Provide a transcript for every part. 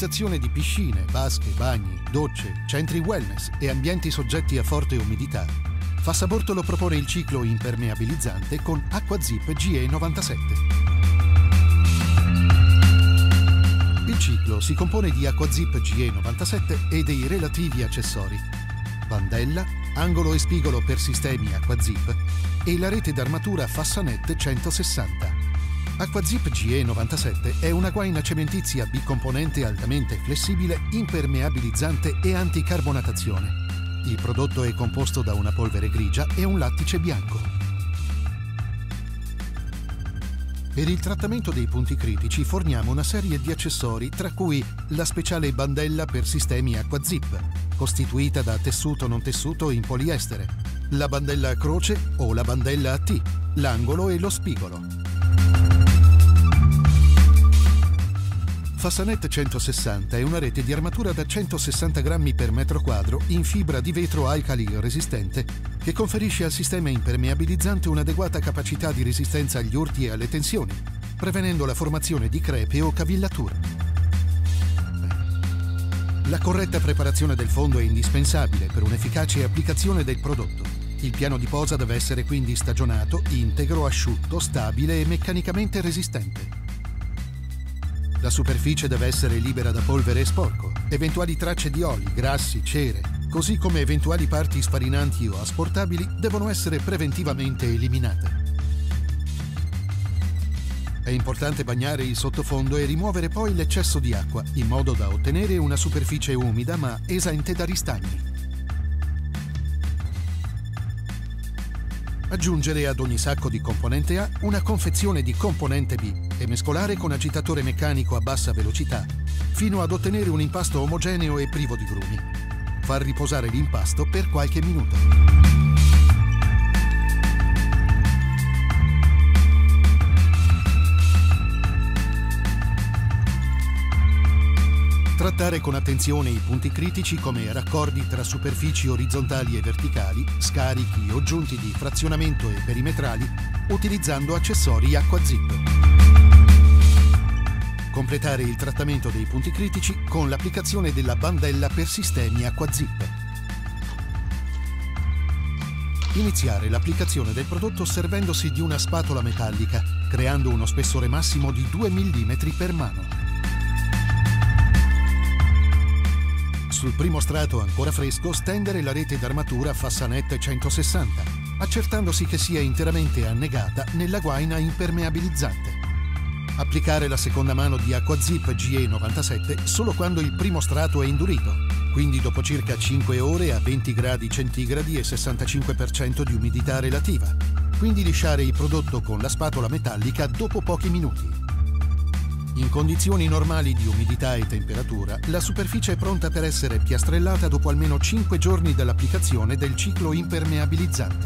climatizzazione di piscine, vasche, bagni, docce, centri wellness e ambienti soggetti a forte umidità, Fassabortolo propone il ciclo impermeabilizzante con AquaZip GE97. Il ciclo si compone di AquaZip GE97 e dei relativi accessori: bandella, angolo e spigolo per sistemi AquaZip e la rete d'armatura Fassanet 160. AquaZip GE97 è una guaina cementizia bicomponente altamente flessibile, impermeabilizzante e anticarbonatazione. Il prodotto è composto da una polvere grigia e un lattice bianco. Per il trattamento dei punti critici forniamo una serie di accessori, tra cui la speciale bandella per sistemi AquaZip, costituita da tessuto non tessuto in poliestere, la bandella a croce o la bandella a T, l'angolo e lo spigolo. Fassanet 160 è una rete di armatura da 160 grammi per metro quadro in fibra di vetro alcali resistente che conferisce al sistema impermeabilizzante un'adeguata capacità di resistenza agli urti e alle tensioni, prevenendo la formazione di crepe o cavillature. La corretta preparazione del fondo è indispensabile per un'efficace applicazione del prodotto. Il piano di posa deve essere quindi stagionato, integro, asciutto, stabile e meccanicamente resistente. La superficie deve essere libera da polvere e sporco. Eventuali tracce di oli, grassi, cere, così come eventuali parti sfarinanti o asportabili, devono essere preventivamente eliminate. È importante bagnare il sottofondo e rimuovere poi l'eccesso di acqua, in modo da ottenere una superficie umida ma esente da ristagni. Aggiungere ad ogni sacco di componente A una confezione di componente B e mescolare con agitatore meccanico a bassa velocità fino ad ottenere un impasto omogeneo e privo di grumi. Far riposare l'impasto per qualche minuto. Trattare con attenzione i punti critici come raccordi tra superfici orizzontali e verticali, scarichi o giunti di frazionamento e perimetrali utilizzando accessori AquaZip. Completare il trattamento dei punti critici con l'applicazione della bandella per sistemi AquaZip. Iniziare l'applicazione del prodotto servendosi di una spatola metallica, creando uno spessore massimo di 2 mm per mano. Sul primo strato ancora fresco stendere la rete d'armatura Fassanet 160, accertandosi che sia interamente annegata nella guaina impermeabilizzante. Applicare la seconda mano di AquaZip GE97 solo quando il primo strato è indurito, quindi dopo circa 5 ore a 20 gradi centigradi e 65% di umidità relativa. Quindi lisciare il prodotto con la spatola metallica dopo pochi minuti. In condizioni normali di umidità e temperatura, la superficie è pronta per essere piastrellata dopo almeno 5 giorni dall'applicazione del ciclo impermeabilizzante.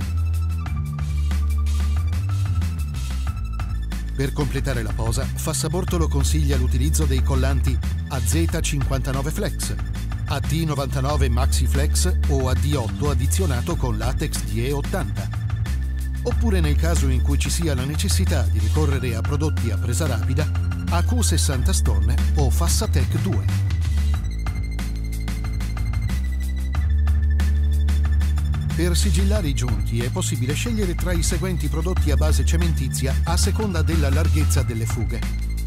Per completare la posa, Fassabortolo consiglia l'utilizzo dei collanti AZ59 Flex, AD99 Maxi Flex o AD8 addizionato con latex DE80. Oppure nel caso in cui ci sia la necessità di ricorrere a prodotti a presa rapida, AQ60 Stone o Fassatec 2. Per sigillare i giunti è possibile scegliere tra i seguenti prodotti a base cementizia a seconda della larghezza delle fughe: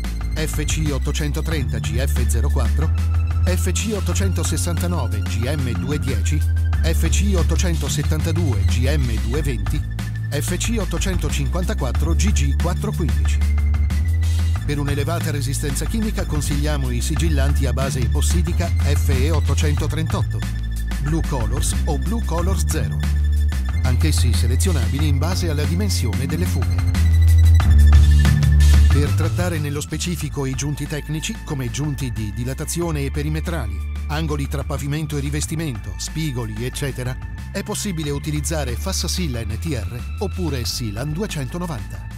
FC830 GF04, FC869 GM210, FC872 GM220, FC854 GG415. Per un'elevata resistenza chimica consigliamo i sigillanti a base epossidica FE838, Blue Colors o Blue Colors 0, anch'essi selezionabili in base alla dimensione delle fughe. Per trattare nello specifico i giunti tecnici, come giunti di dilatazione e perimetrali, angoli tra pavimento e rivestimento, spigoli, eccetera, è possibile utilizzare Fassasil NTR oppure Silan 290.